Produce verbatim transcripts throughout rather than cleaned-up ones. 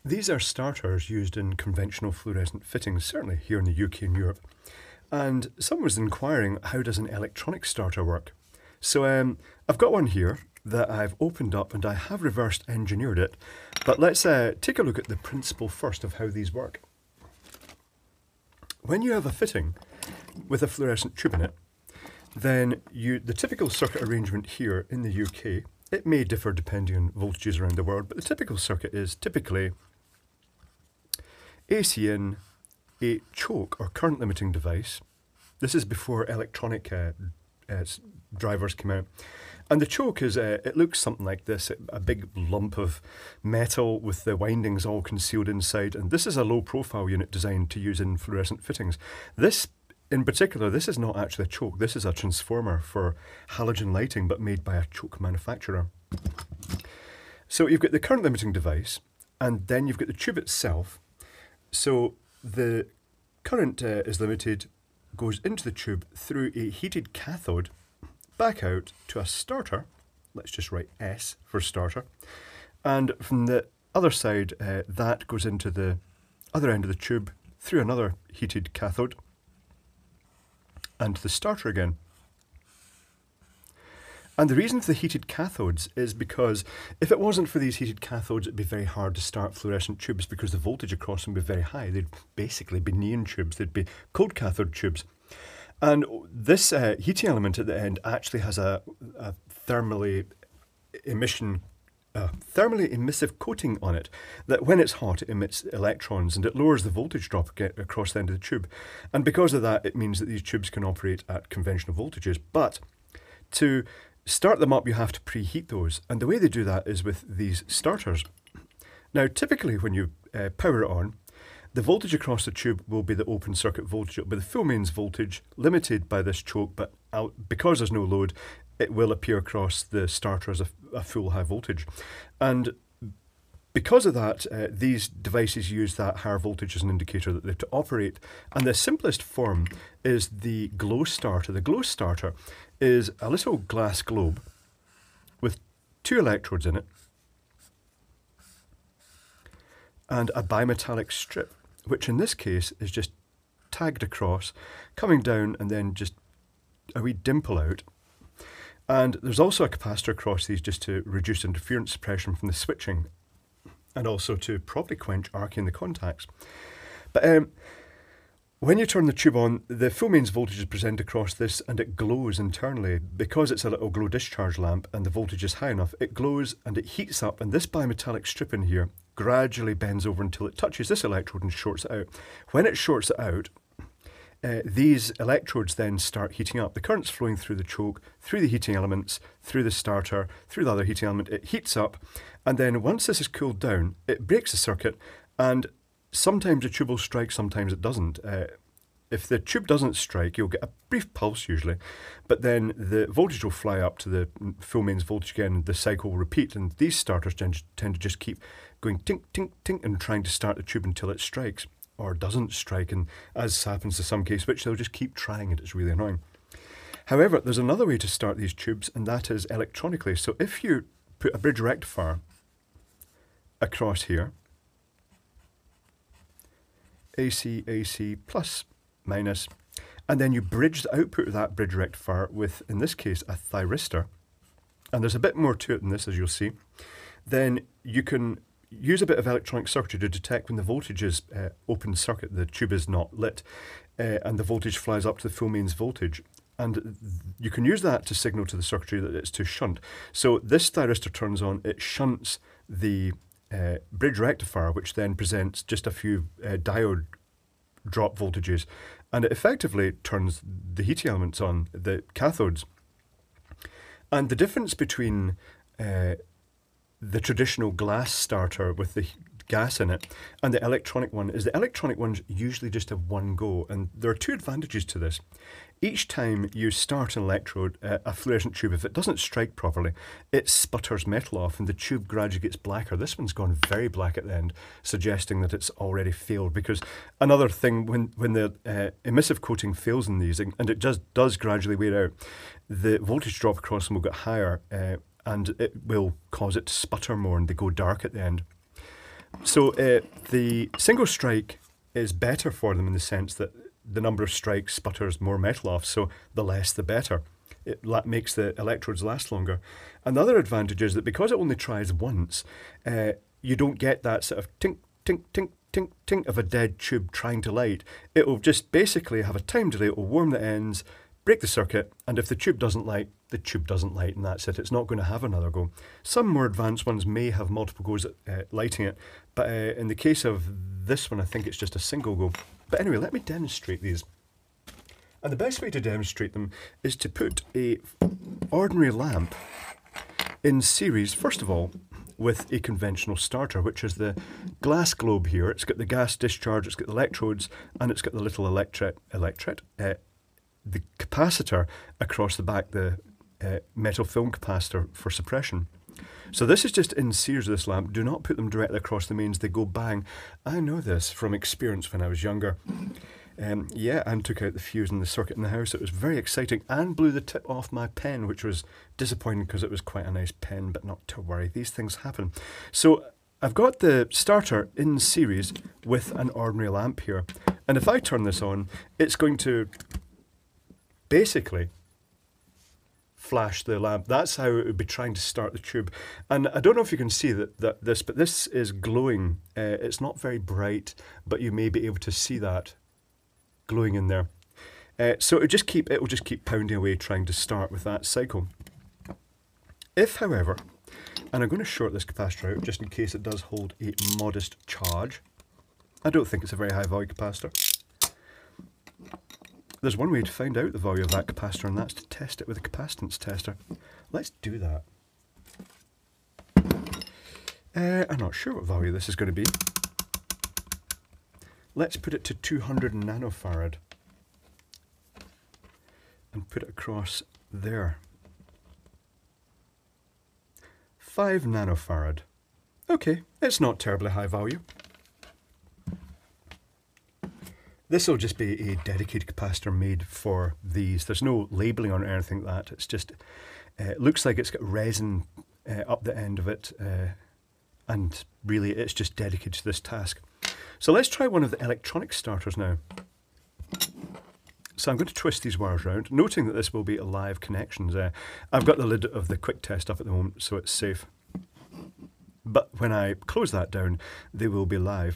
These are starters used in conventional fluorescent fittings, certainly here in the U K and Europe. And someone was inquiring, how does an electronic starter work? So um, I've got one here that I've opened up and I have reversed engineered it. But let's uh, take a look at the principle first of how these work. When you have a fitting with a fluorescent tube in it, then you, the typical circuit arrangement here in the U K, it may differ depending on voltages around the world, but the typical circuit is typically A C in, a choke or current limiting device. This is before electronic uh, uh, drivers came out. And the choke is, uh, it looks something like this, a big lump of metal with the windings all concealed inside. And this is a low profile unit designed to use in fluorescent fittings. This in particular, this is not actually a choke. This is a transformer for halogen lighting, but made by a choke manufacturer. So you've got the current limiting device, and then you've got the tube itself. So the current uh, is limited, goes into the tube through a heated cathode, back out to a starter. Let's just write S for starter. And from the other side, uh, that goes into the other end of the tube through another heated cathode and to the starter again. And the reason for the heated cathodes is because if it wasn't for these heated cathodes, it'd be very hard to start fluorescent tubes because the voltage across them would be very high. They'd basically be neon tubes. They'd be cold cathode tubes. And this uh, heating element at the end actually has a, a thermally emission, a thermally emissive coating on it that when it's hot, it emits electrons and it lowers the voltage drop across the end of the tube. And because of that, it means that these tubes can operate at conventional voltages. But to start them up, you have to preheat those. And the way they do that is with these starters. Now, typically when you uh, power it on, the voltage across the tube will be the open circuit voltage. It will be the full mains voltage, limited by this choke, but out, because there's no load, it will appear across the starter as a, a full high voltage. And because of that, uh, these devices use that higher voltage as an indicator that they have to operate. And the simplest form is the glow starter. The glow starter is a little glass globe with two electrodes in it and a bimetallic strip, which in this case is just tagged across, coming down and then just a wee dimple out. And there's also a capacitor across these just to reduce interference suppression from the switching and also to probably quench arcing the contacts. But um, when you turn the tube on, the full mains voltage is presented across this and it glows internally. Because it's a little glow discharge lamp and the voltage is high enough, it glows and it heats up, and this bimetallic strip in here gradually bends over until it touches this electrode and shorts it out. When it shorts it out, uh, these electrodes then start heating up. The current's flowing through the choke, through the heating elements, through the starter, through the other heating element. It heats up, and then once this is cooled down, it breaks the circuit, and sometimes the tube will strike, sometimes it doesn't. Uh, if the tube doesn't strike, you'll get a brief pulse usually, but then the voltage will fly up to the full mains voltage again, and the cycle will repeat, and these starters tend, tend to just keep going tink, tink, tink, and trying to start the tube until it strikes, or doesn't strike, and as happens to some case switch, they'll just keep trying it. It's really annoying. However, there's another way to start these tubes, and that is electronically. So if you put a bridge rectifier across here, A C, A C, plus, minus, and then you bridge the output of that bridge rectifier with, in this case, a thyristor, and there's a bit more to it than this, as you'll see, then you can use a bit of electronic circuitry to detect when the voltage is uh, open circuit, the tube is not lit, uh, and the voltage flies up to the full mains voltage. And you can use that to signal to the circuitry that it's to shunt. So this thyristor turns on, it shunts the uh, bridge rectifier, which then presents just a few uh, diode drop voltages, and it effectively turns the heating elements on, the cathodes. And the difference between uh, the traditional glass starter with the gas in it and the electronic one is the electronic ones usually just have one go, and there are two advantages to this. Each time you start an electrode, uh, a fluorescent tube, if it doesn't strike properly, it sputters metal off and the tube gradually gets blacker. This one's gone very black at the end, suggesting that it's already failed. Because another thing, when, when the uh, emissive coating fails in these, and it just does gradually wear out, the voltage drop across them will get higher, uh, and it will cause it to sputter more and they go dark at the end. So uh, the single strike is better for them in the sense that the number of strikes sputters more metal off, so the less the better. It la- makes the electrodes last longer. And the other advantage is that because it only tries once, uh, you don't get that sort of tink, tink, tink, tink, tink of a dead tube trying to light. It will just basically have a time delay, it will warm the ends, break the circuit, and if the tube doesn't light, the tube doesn't light, and that's it. It's not going to have another go. Some more advanced ones may have multiple goes at uh, lighting it, but uh, in the case of this one, I think it's just a single go. But anyway, let me demonstrate these. And the best way to demonstrate them is to put a ordinary lamp in series, first of all, with a conventional starter, which is the glass globe here. It's got the gas discharge, it's got the electrodes, and it's got the little electret, electret, uh, the capacitor across the back, the uh, metal film capacitor for suppression. So this is just in series of this lamp. Do not put them directly across the mains, they go bang. I know this from experience when I was younger. Um, yeah, and took out the fuse in the circuit in the house. It was very exciting and blew the tip off my pen, which was disappointing because it was quite a nice pen, but not to worry, these things happen. So I've got the starter in series with an ordinary lamp here. And if I turn this on, it's going to basically flash the lamp. That's how it would be trying to start the tube. And I don't know if you can see that, that this, but this is glowing. Uh, it's not very bright, but you may be able to see that glowing in there. Uh, so it just keep it will just keep pounding away trying to start with that cycle. If, however, and I'm going to short this capacitor out just in case it does hold a modest charge. I don't think it's a very high value capacitor. There's one way to find out the value of that capacitor, and that's to test it with a capacitance tester. Let's do that. Uh, I'm not sure what value this is going to be. Let's put it to two hundred nanofarad and put it across there. five nanofarad. Okay, it's not terribly high value. This will just be a dedicated capacitor made for these. There's no labelling on it or anything like that. It's just, uh, it looks like it's got resin uh, up the end of it, uh, and really it's just dedicated to this task. So let's try one of the electronic starters now. So I'm going to twist these wires around, noting that this will be a live connections. Uh, I've got the lid of the quick test up at the moment, so it's safe. But when I close that down, they will be live.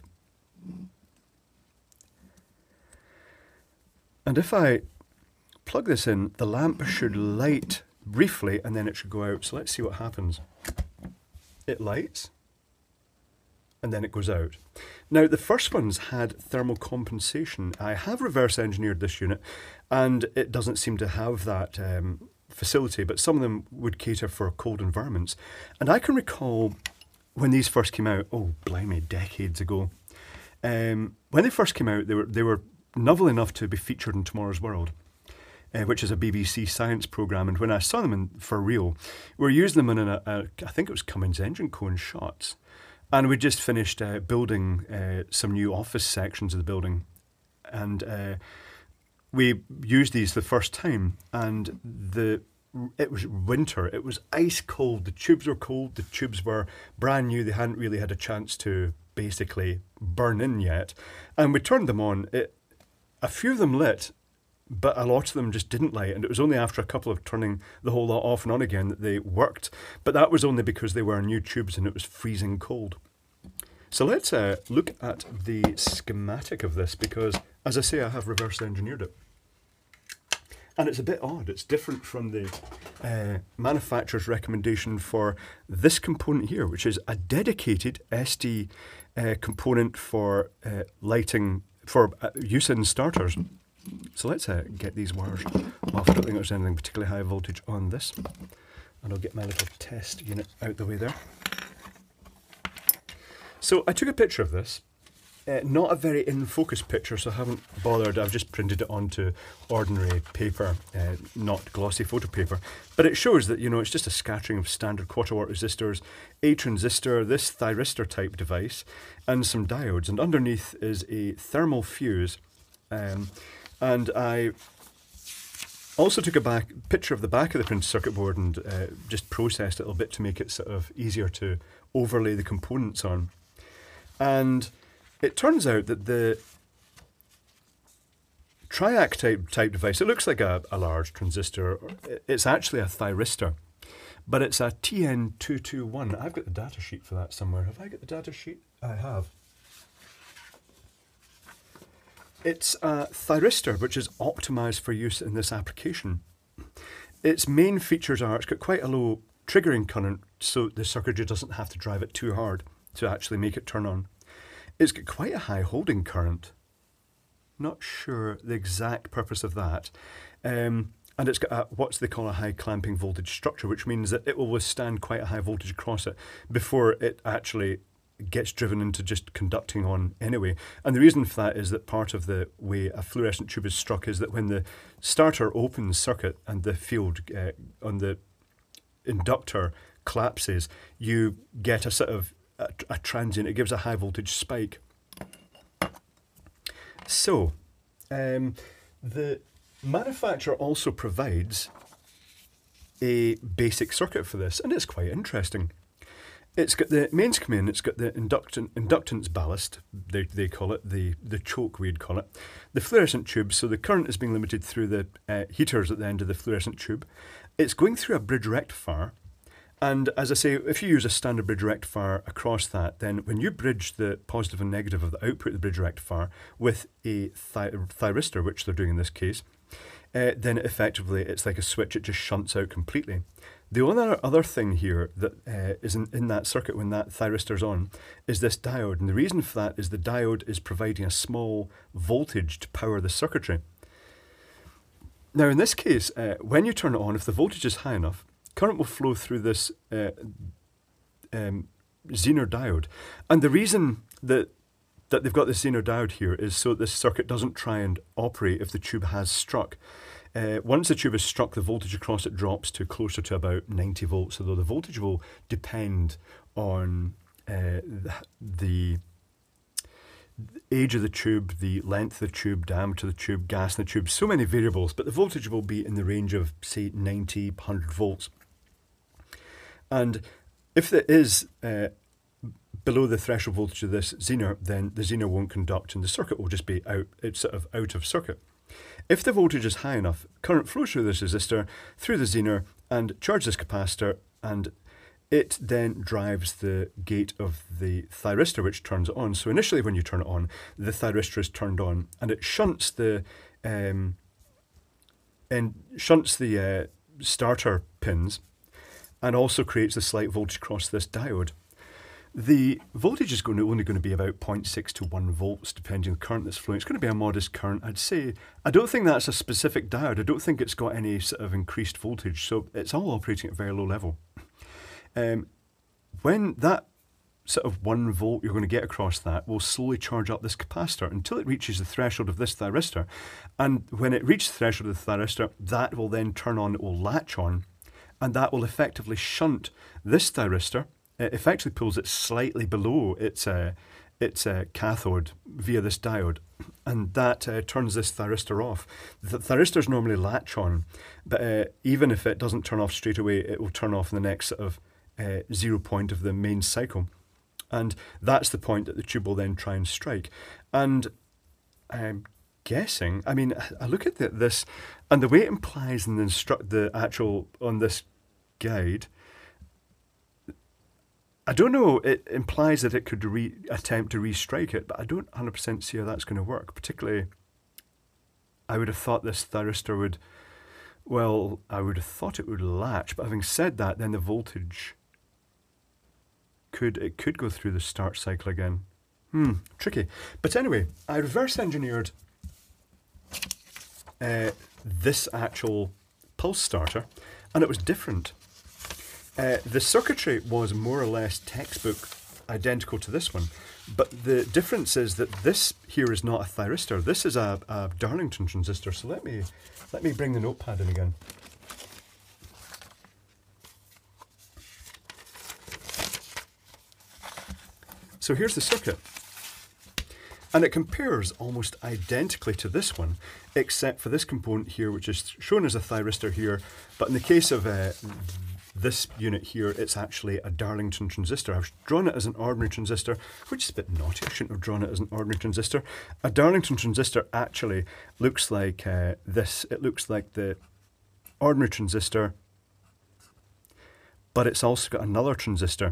And if I plug this in, the lamp should light briefly and then it should go out. So let's see what happens. It lights and then it goes out. Now the first ones had thermal compensation. I have reverse engineered this unit and it doesn't seem to have that um, facility, but some of them would cater for cold environments. And I can recall when these first came out, oh blimey, decades ago. Um, when they first came out, they were, they were novel enough to be featured in Tomorrow's World, uh, which is a B B C science programme. And when I saw them in, for real, we were using them in a, a, I think it was Cummins engine cone shots. And we just finished uh, building uh, some new office sections of the building. And uh, we used these the first time. And the it was winter. It was ice cold. The tubes were cold. The tubes were brand new. They hadn't really had a chance to basically burn in yet. And we turned them on. It, A few of them lit, but a lot of them just didn't light, and it was only after a couple of turning the whole lot off and on again that they worked. But that was only because they were new tubes and it was freezing cold. So let's uh, look at the schematic of this, because, as I say, I have reverse engineered it. And it's a bit odd. It's different from the uh, manufacturer's recommendation for this component here, which is a dedicated S D uh, component for uh, lighting for uh, use in starters. So let's uh, get these wires off. I don't think there's anything particularly high voltage on this. And I'll get my little test unit out the way there. So I took a picture of this. Uh, not a very in-focus picture, so I haven't bothered. I've just printed it onto ordinary paper, uh, not glossy photo paper. But it shows that, you know, it's just a scattering of standard quarter watt resistors, a transistor, this thyristor type device, and some diodes. And underneath is a thermal fuse. Um, and I also took a back picture of the back of the printed circuit board and uh, just processed it a little bit to make it sort of easier to overlay the components on. And it turns out that the triac type, type device, it looks like a, a large transistor. It's actually a thyristor, but it's a T N two twenty-one. I've got the data sheet for that somewhere. Have I got the data sheet? I have. It's a thyristor, which is optimized for use in this application. Its main features are it's got quite a low triggering current, so the circuitry doesn't have to drive it too hard to actually make it turn on. It's got quite a high holding current. Not sure the exact purpose of that. Um, and it's got a, what they call a high clamping voltage structure, which means that it will withstand quite a high voltage across it before it actually gets driven into just conducting on anyway. And the reason for that is that part of the way a fluorescent tube is struck is that when the starter opens circuit and the field uh, on the inductor collapses, you get a sort of a, a transient. It gives a high voltage spike. So, um, the manufacturer also provides a basic circuit for this, and it's quite interesting. It's got the mains come in, it's got the inductan, inductance ballast, they, they call it, the, the choke we'd call it, the fluorescent tube, so the current is being limited through the uh, heaters at the end of the fluorescent tube. It's going through a bridge rectifier, and as I say, if you use a standard bridge rectifier across that, then when you bridge the positive and negative of the output of the bridge rectifier with a thi thyristor, which they're doing in this case, uh, then effectively it's like a switch, it just shunts out completely. The only other thing here that uh, is in, in that circuit when that thyristor's on is this diode, and the reason for that is the diode is providing a small voltage to power the circuitry. Now in this case, uh, when you turn it on, if the voltage is high enough, current will flow through this uh, um, Zener diode. And the reason that, that they've got this Zener diode here is so that this circuit doesn't try and operate if the tube has struck. Uh, once the tube is struck, the voltage across it drops to closer to about ninety volts, although the voltage will depend on uh, the, the age of the tube, the length of the tube, diameter of the tube, gas in the tube, so many variables, but the voltage will be in the range of, say, ninety, one hundred volts. And if it is uh, below the threshold voltage of this Zener, then the Zener won't conduct and the circuit will just be out, it's sort of out of circuit. If the voltage is high enough, current flows through this resistor, through the Zener, and charges this capacitor, and it then drives the gate of the thyristor, which turns it on. So initially when you turn it on, the thyristor is turned on, and it shunts the um, and shunts the uh, starter pins, and also creates a slight voltage across this diode. The voltage is going to, only going to be about zero point six to one volts, depending on the current that's flowing. It's going to be a modest current, I'd say. I don't think that's a specific diode. I don't think it's got any sort of increased voltage, so it's all operating at a very low level. Um, when that sort of one volt you're going to get across that will slowly charge up this capacitor until it reaches the threshold of this thyristor. And when it reaches the threshold of the thyristor, that will then turn on, it will latch on, and that will effectively shunt this thyristor. It effectively pulls it slightly below its uh, its uh, cathode via this diode, and that uh, turns this thyristor off. The thyristors normally latch on, but uh, even if it doesn't turn off straight away, it will turn off in the next sort of uh, zero point of the main cycle, and that's the point that the tube will then try and strike. And I'm guessing, I mean, I look at the, this, and the way it implies in the instruct the actual on this guide. I don't know, it implies that it could re attempt to restrike it, but I don't one hundred percent see how that's going to work. Particularly, I would have thought this thyristor would, well, I would have thought it would latch, but having said that, then the voltage could, it could go through the start cycle again. Hmm, tricky. But anyway, I reverse engineered uh, this actual PulseStarter, and it was different. Uh, the circuitry was more or less textbook identical to this one, but the difference is that this here is not a thyristor. This is a, a Darlington transistor. So let me let me bring the notepad in again. So here's the circuit, and it compares almost identically to this one, except for this component here, which is shown as a thyristor here. But in the case of uh, this unit here, it's actually a Darlington transistor. I've drawn it as an ordinary transistor, which is a bit naughty. I shouldn't have drawn it as an ordinary transistor. A Darlington transistor actually looks like uh, this. It looks like the ordinary transistor, but it's also got another transistor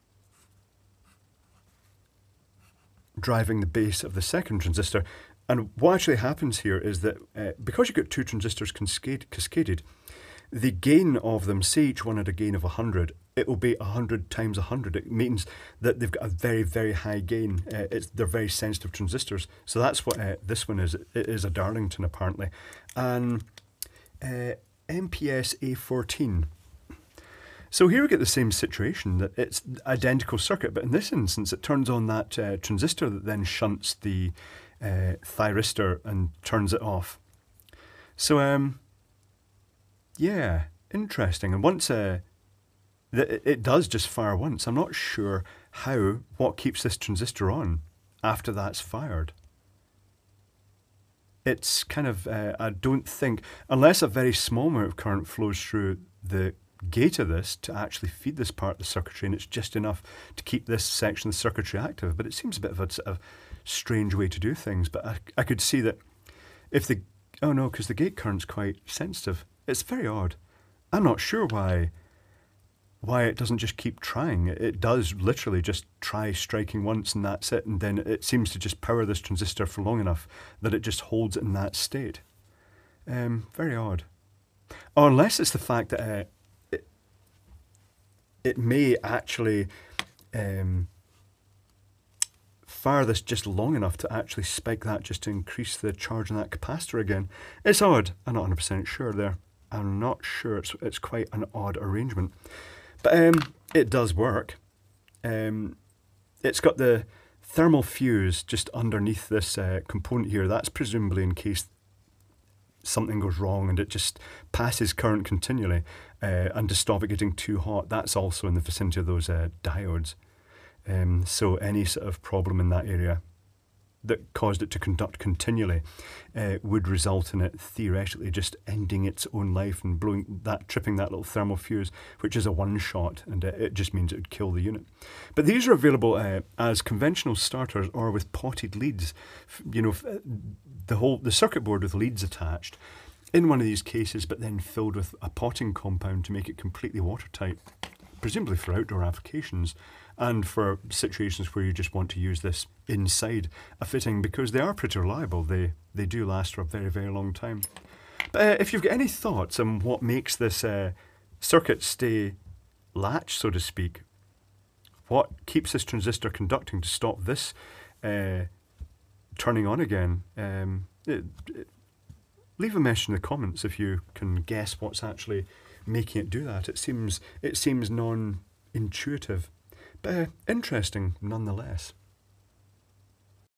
driving the base of the second transistor. And what actually happens here is that uh, because you've got two transistors cascade, cascaded, the gain of them, say each one had a gain of one hundred, it will be one hundred times one hundred. It means that they've got a very, very high gain. Uh, it's, they're very sensitive transistors. So that's what uh, this one is. It is a Darlington, apparently. And uh, M P S A fourteen. So here we get the same situation, that it's identical circuit, but in this instance it turns on that uh, transistor that then shunts the uh, thyristor and turns it off. So, um... yeah, interesting. And once uh, th it does just fire once. I'm not sure how, what keeps this transistor on after that's fired. It's kind of, uh, I don't think, unless a very small amount of current flows through the gate of this to actually feed this part of the circuitry, and it's just enough to keep this section of the circuitry active. But it seems a bit of a sort of strange way to do things. But I, I could see that if the, oh no, because the gate current's quite sensitive. It's very odd. I'm not sure why why it doesn't just keep trying. It does literally just try striking once and that's it, and then it seems to just power this transistor for long enough that it just holds it in that state. Um, very odd. Or unless it's the fact that uh, it, it may actually um, fire this just long enough to actually spike that just to increase the charge on that capacitor again. It's odd. I'm not one hundred percent sure there. I'm not sure. It's, it's quite an odd arrangement. But um, it does work. Um, it's got the thermal fuse just underneath this uh, component here. That's presumably in case something goes wrong and it just passes current continually uh, and to stop it getting too hot. That's also in the vicinity of those uh, diodes. Um, so any sort of problem in that area that caused it to conduct continually uh, would result in it theoretically just ending its own life and blowing that, tripping that little thermal fuse, which is a one-shot, and uh, it just means it would kill the unit. But these are available uh, as conventional starters or with potted leads. You know, the whole the circuit board with leads attached in one of these cases, but then filled with a potting compound to make it completely watertight, presumably for outdoor applications. And for situations where you just want to use this inside a fitting, because they are pretty reliable. They they do last for a very, very long time. But uh, if you've got any thoughts on what makes this uh, circuit stay latched, so to speak, what keeps this transistor conducting to stop this uh, turning on again, um, it, it, leave a message in the comments if you can guess what's actually making it do that. It seems, it seems non-intuitive. But uh, interesting nonetheless.